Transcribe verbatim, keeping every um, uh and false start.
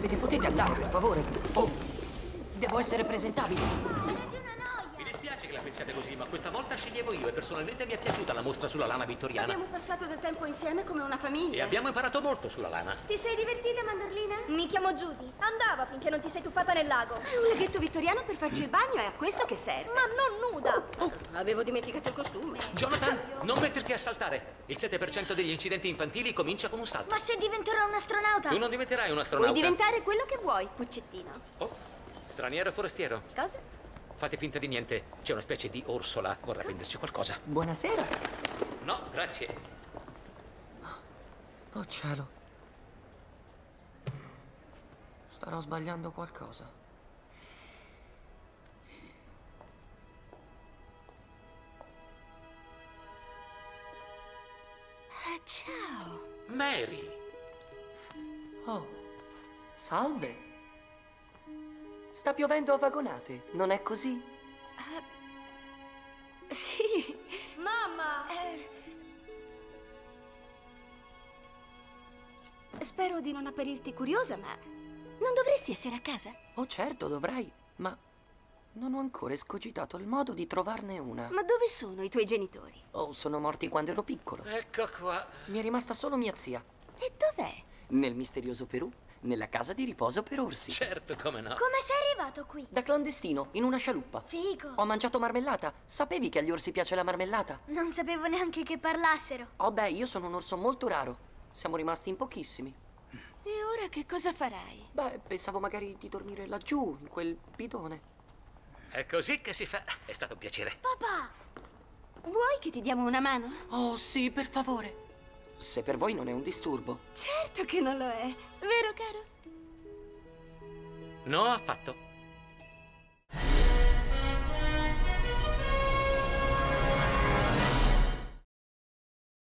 Ve ne potete andare, per favore? Oh, devo essere presentabile. Mi dispiace che la pensiate così, ma questa volta sceglievo io e personalmente mi è piaciuta la mostra sulla lana vittoriana. Abbiamo passato del tempo insieme come una famiglia. E abbiamo imparato molto sulla lana. Ti sei divertita, mandorlina? Mi chiamo Judy. Andava finché non ti sei tuffata nel lago. È un laghetto vittoriano per farci il bagno, è a questo che serve. Ma non nuda. Oh, avevo dimenticato il costume. Jonathan, non metterti a saltare. Il sette per cento degli incidenti infantili comincia con un salto. Ma se diventerò un astronauta? Tu non diventerai un astronauta. Puoi diventare quello che vuoi, Puccettino. Oh, straniero forestiero. Cosa? Fate finta di niente. C'è una specie di orsola. Vorrà prenderci qualcosa. Buonasera. No, grazie. Oh cielo. Starò sbagliando qualcosa. Ah, ciao. Mary. Oh, salve. Sta piovendo a vagonate, non è così? Uh, sì. Mamma! Eh, spero di non apparirti curiosa, ma non dovresti essere a casa? Oh certo, dovrei, ma non ho ancora escogitato il modo di trovarne una. Ma dove sono i tuoi genitori? Oh, sono morti quando ero piccolo. Ecco qua. Mi è rimasta solo mia zia. E dov'è? Nel misterioso Perù, nella casa di riposo per orsi. Certo, come no. Come sei arrivato qui? Da clandestino, in una scialuppa. Figo. Ho mangiato marmellata. Sapevi che agli orsi piace la marmellata? Non sapevo neanche che parlassero. Oh beh, io sono un orso molto raro. Siamo rimasti in pochissimi. E ora che cosa farai? Beh, pensavo magari di dormire laggiù, in quel bidone. È così che si fa. È stato un piacere. Papà! Vuoi che ti diamo una mano? Oh sì, per favore. Se per voi non è un disturbo. Certo che non lo è, vero caro? No, affatto.